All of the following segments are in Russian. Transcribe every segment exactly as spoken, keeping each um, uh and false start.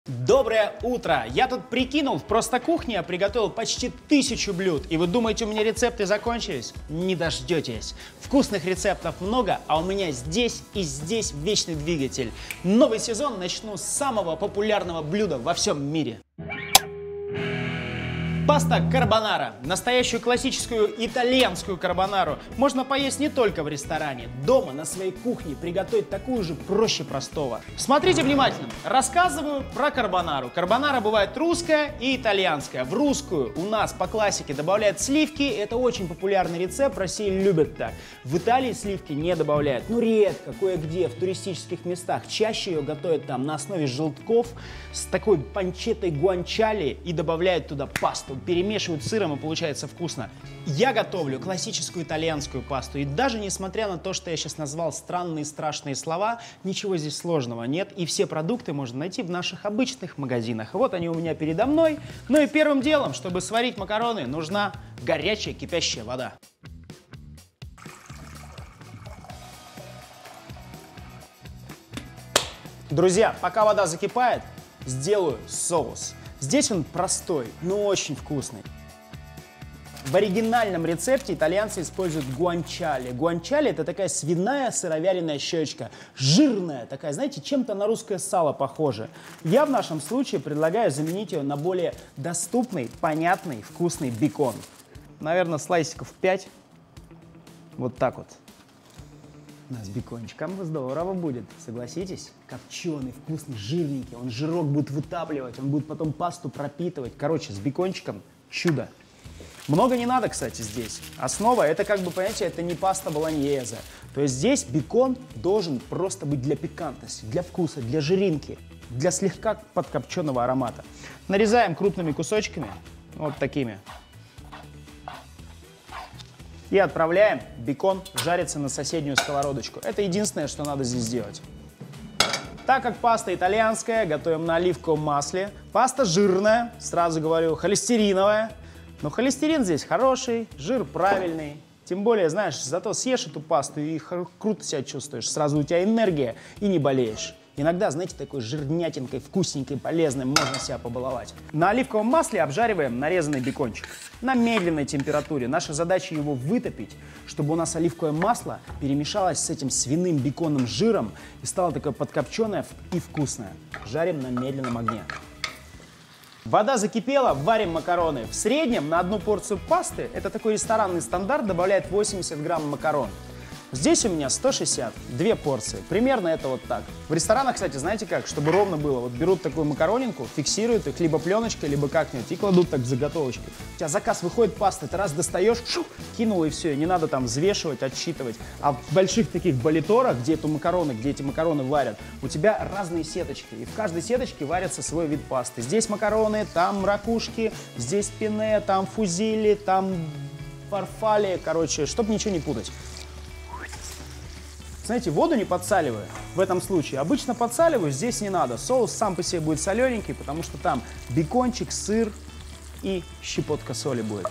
Доброе утро! Я тут прикинул, в Просто Кухне я приготовил почти тысячу блюд. И вы думаете, у меня рецепты закончились? Не дождетесь. Вкусных рецептов много, а у меня здесь и здесь вечный двигатель. Новый сезон начну с самого популярного блюда во всем мире. Паста карбонара. Настоящую классическую итальянскую карбонару можно поесть не только в ресторане. Дома, на своей кухне приготовить такую же проще простого. Смотрите внимательно. Рассказываю про карбонару. Карбонара бывает русская и итальянская. В русскую у нас по классике добавляют сливки. Это очень популярный рецепт. В России любят так. В Италии сливки не добавляют. Ну, редко, кое-где, в туристических местах. Чаще ее готовят там на основе желтков с такой панчеттой гуанчали и добавляют туда пасту. Перемешивают с сыром, и получается вкусно. Я готовлю классическую итальянскую пасту, и даже несмотря на то, что я сейчас назвал странные страшные слова, ничего здесь сложного нет, и все продукты можно найти в наших обычных магазинах. Вот они у меня передо мной. Ну и первым делом, чтобы сварить макароны, нужна горячая кипящая вода. Друзья, пока вода закипает, сделаю соус. Здесь он простой, но очень вкусный. В оригинальном рецепте итальянцы используют гуанчали. Гуанчали – это такая свиная сыровяленая щечка. Жирная такая, знаете, чем-то на русское сало похоже. Я в нашем случае предлагаю заменить ее на более доступный, понятный, вкусный бекон. Наверное, слайсиков пять. Вот так вот. У нас бекончиком здорово будет, согласитесь? Копченый, вкусный, жирненький. Он жирок будет вытапливать, он будет потом пасту пропитывать. Короче, с бекончиком чудо. Много не надо, кстати, здесь. Основа, это как бы, понимаете, это не паста болоньезе. То есть здесь бекон должен просто быть для пикантности, для вкуса, для жиринки, для слегка подкопченого аромата. Нарезаем крупными кусочками, вот такими. И отправляем бекон жариться на соседнюю сковородочку. Это единственное, что надо здесь сделать. Так как паста итальянская, готовим на оливковом масле. Паста жирная, сразу говорю, холестериновая. Но холестерин здесь хороший, жир правильный. Тем более, знаешь, зато съешь эту пасту и круто себя чувствуешь. Сразу у тебя энергия и не болеешь. Иногда, знаете, такой жирнятинкой, вкусненькой, полезной можно себя побаловать. На оливковом масле обжариваем нарезанный бекончик. На медленной температуре. Наша задача его вытопить, чтобы у нас оливковое масло перемешалось с этим свиным беконным жиром и стало такое подкопченое и вкусное. Жарим на медленном огне. Вода закипела, варим макароны. В среднем на одну порцию пасты, это такой ресторанный стандарт, добавляет восемьдесят грамм макарон. Здесь у меня сто шестьдесят, две порции. Примерно это вот так. В ресторанах, кстати, знаете как, чтобы ровно было, вот берут такую макаронинку, фиксируют их либо пленочкой, либо как-нибудь и кладут так в заготовочки. У тебя заказ выходит, паста, ты раз достаешь, шу, кинул и все, не надо там взвешивать, отсчитывать. А в больших таких болиторах, где эту макароны, где эти макароны варят, у тебя разные сеточки. И в каждой сеточке варится свой вид пасты. Здесь макароны, там ракушки, здесь пенне, там фузили, там фарфали, короче, чтобы ничего не путать. Знаете, воду не подсаливаю в этом случае. Обычно подсаливаю, здесь не надо. Соус сам по себе будет солененький, потому что там бекончик, сыр и щепотка соли будет.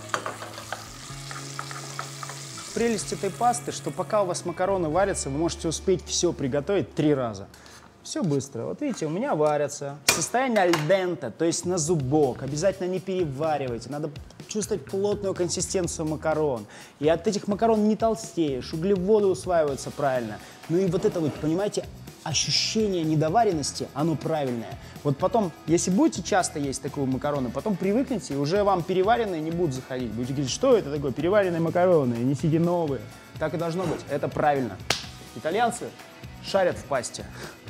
Прелесть этой пасты, что пока у вас макароны варятся, вы можете успеть все приготовить три раза. Все быстро. Вот видите, у меня варятся. Состояние аль денте, то есть на зубок. Обязательно не переваривайте. Надо чувствовать плотную консистенцию макарон. И от этих макарон не толстеешь, углеводы усваиваются правильно. Ну и вот это вот, понимаете, ощущение недоваренности, оно правильное. Вот потом, если будете часто есть такую макароны, потом привыкнете, и уже вам переваренные не будут заходить. Будете говорить, что это такое, переваренные макароны, несите новые. Так и должно быть, это правильно. Итальянцы шарят в пасте.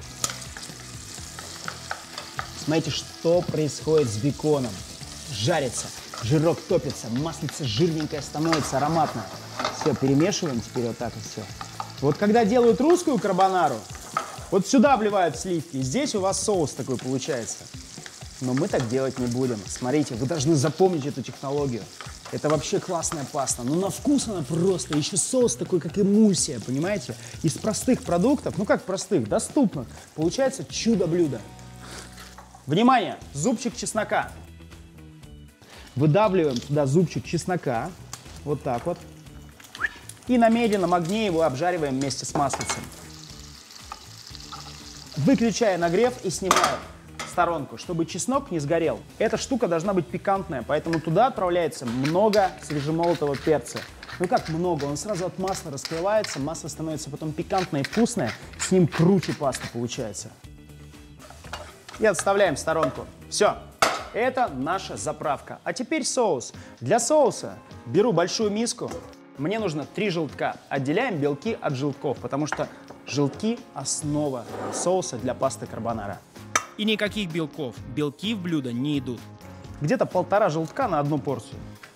Смотрите, что происходит с беконом. Жарится, жирок топится, маслица жирненькая становится, ароматно. Все, перемешиваем теперь вот так вот все. Вот когда делают русскую карбонару, вот сюда вливают сливки, и здесь у вас соус такой получается. Но мы так делать не будем. Смотрите, вы должны запомнить эту технологию. Это вообще классная паста. Но на вкус она просто. Еще соус такой, как эмульсия, понимаете? Из простых продуктов, ну как простых, доступных, получается чудо-блюдо. Внимание! Зубчик чеснока. Выдавливаем туда зубчик чеснока. Вот так вот. И на медленном огне его обжариваем вместе с маслицем. Выключая нагрев и снимаю. сторонку, чтобы чеснок не сгорел. Эта штука должна быть пикантная, поэтому туда отправляется много свежемолотого перца. Ну как много, он сразу от масла раскрывается, масло становится потом пикантное и вкусное, с ним круче паста получается. И отставляем в сторонку. Все, это наша заправка. А теперь соус. Для соуса беру большую миску, мне нужно три желтка. Отделяем белки от желтков, потому что желтки – основа соуса для пасты карбонара. И никаких белков. Белки в блюдо не идут. Где-то полтора желтка на одну порцию.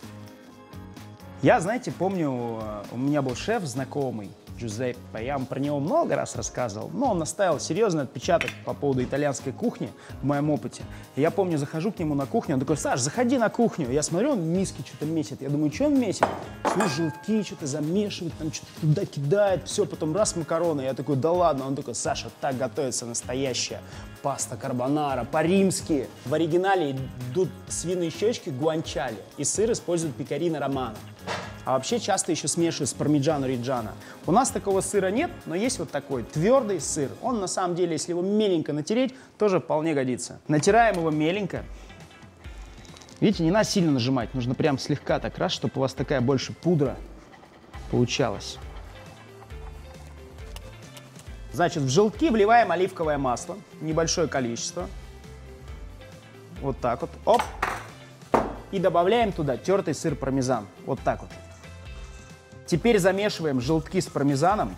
Я, знаете, помню, у меня был шеф знакомый, Джузеппе, я вам про него много раз рассказывал, но он оставил серьезный отпечаток по поводу итальянской кухни в моем опыте. И я помню, захожу к нему на кухню, он такой: Саш, заходи на кухню. Я смотрю, он миски что-то месит. Я думаю, что он месит? Ну, желтки что-то замешивает, там что-то туда кидает, все, потом раз макароны. Я такой: да ладно. Он такой: Саша, так готовится настоящая паста карбонара по-римски. В оригинале идут свиные щечки гуанчали, и сыр используют пекарино романо. А вообще часто еще смешивают с пармиджано риджано. У нас такого сыра нет, но есть вот такой твердый сыр. Он на самом деле, если его меленько натереть, тоже вполне годится. Натираем его меленько. Видите, не надо сильно нажимать, нужно прям слегка так раз, чтобы у вас такая больше пудра получалась. Значит, в желтки вливаем оливковое масло, небольшое количество. Вот так вот, оп. И добавляем туда тертый сыр пармезан, вот так вот. Теперь замешиваем желтки с пармезаном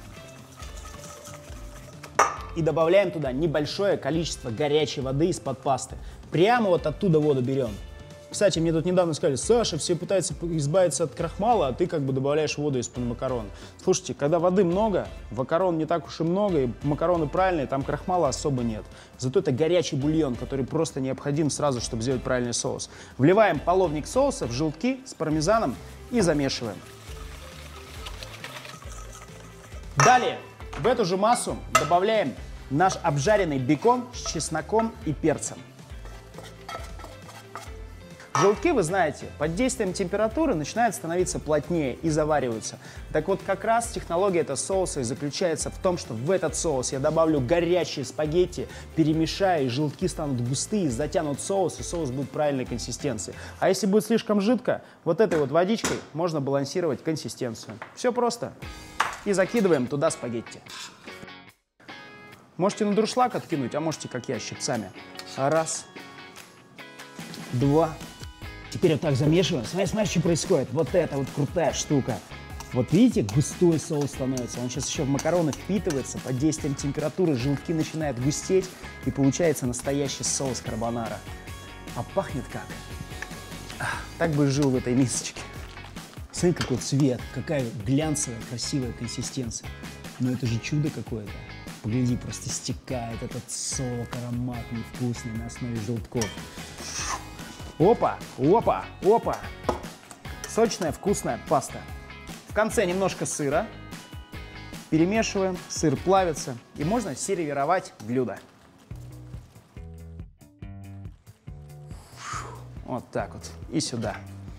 и добавляем туда небольшое количество горячей воды из-под пасты. Прямо вот оттуда воду берем. Кстати, мне тут недавно сказали: Саша, все пытаются избавиться от крахмала, а ты как бы добавляешь воду из-под макарон. Слушайте, когда воды много, макарон не так уж и много, и макароны правильные, там крахмала особо нет. Зато это горячий бульон, который просто необходим сразу, чтобы сделать правильный соус. Вливаем половник соуса в желтки с пармезаном и замешиваем. Далее в эту же массу добавляем наш обжаренный бекон с чесноком и перцем. Желтки, вы знаете, под действием температуры начинают становиться плотнее и завариваются. Так вот, как раз технология этого соуса и заключается в том, что в этот соус я добавлю горячие спагетти, перемешаю, и желтки станут густые, затянут соус, и соус будет правильной консистенции. А если будет слишком жидко, вот этой вот водичкой можно балансировать консистенцию. Все просто. И закидываем туда спагетти. Можете на дуршлаг откинуть, а можете, как я, щипцами. Раз, два. Теперь вот так замешиваем. Смотри, смотри, что происходит. Вот это вот крутая штука. Вот видите, густой соус становится. Он сейчас еще в макароны впитывается. Под действием температуры желтки начинают густеть. И получается настоящий соус карбонара. А пахнет как? Ах, так бы жил в этой мисочке. Смотри, какой цвет, какая глянцевая, красивая консистенция. Но это же чудо какое-то. Погляди, просто стекает этот сок ароматный, вкусный на основе желтков. Опа, опа, опа. Сочная, вкусная паста. В конце немножко сыра. Перемешиваем, сыр плавится. И можно сервировать блюдо. Вот так вот. И сюда.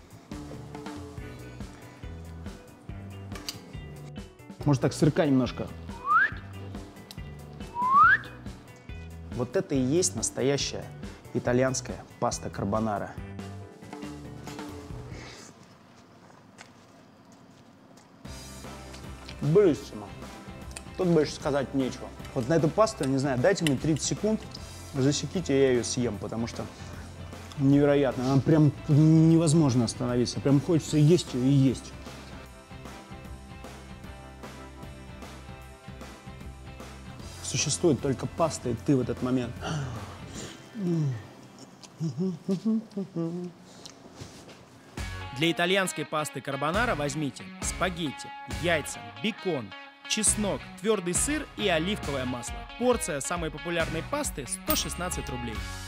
Может так сырка немножко. Вот это и есть настоящая итальянская паста карбонара. Быстро. Тут больше сказать нечего. Вот на эту пасту, я не знаю, дайте мне тридцать секунд, засеките, я ее съем, потому что невероятно. Она прям невозможно остановиться. Прям хочется есть ее и есть. Существует только паста, и ты в этот момент. Для итальянской пасты карбонара возьмите спагетти, яйца, бекон, чеснок, твердый сыр и оливковое масло. Порция самой популярной пасты сто шестнадцать рублей.